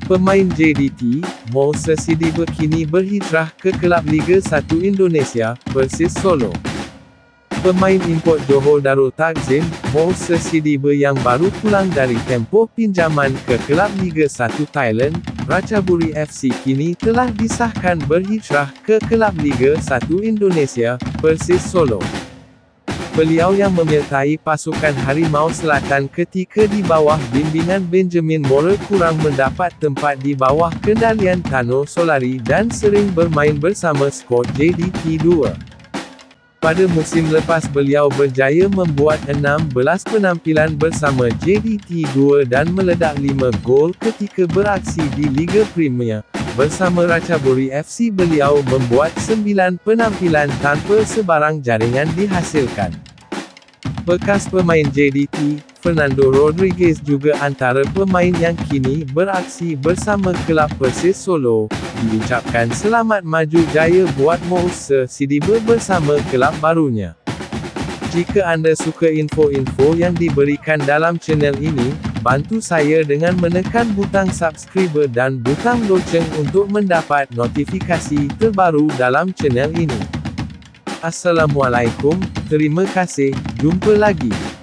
Pemain JDT, Moussa Sidibe kini berhijrah ke kelab Liga 1 Indonesia, Persis Solo. Pemain import Johor Darul Takzim, Moussa Sidibe yang baru pulang dari tempoh pinjaman ke kelab Liga 1 Thailand, Ratchaburi FC kini telah disahkan berhijrah ke kelab Liga 1 Indonesia, Persis Solo. Beliau yang menyertai pasukan Harimau Selatan ketika di bawah bimbingan Benjamin Moore kurang mendapat tempat di bawah kendalian Tano Solari dan sering bermain bersama skuad JDT 2. Pada musim lepas beliau berjaya membuat 16 penampilan bersama JDT 2 dan meledak 5 gol ketika beraksi di Liga Premier. Bersama Ratchaburi FC beliau membuat 9 penampilan tanpa sebarang jaringan dihasilkan. Bekas pemain JDT, Fernando Rodriguez juga antara pemain yang kini beraksi bersama kelab Persis Solo. Diucapkan selamat maju jaya buat Moussa Sidibe bersama kelab barunya. Jika anda suka info-info yang diberikan dalam channel ini, bantu saya dengan menekan butang subscribe dan butang loceng untuk mendapat notifikasi terbaru dalam channel ini. Assalamualaikum, terima kasih, jumpa lagi.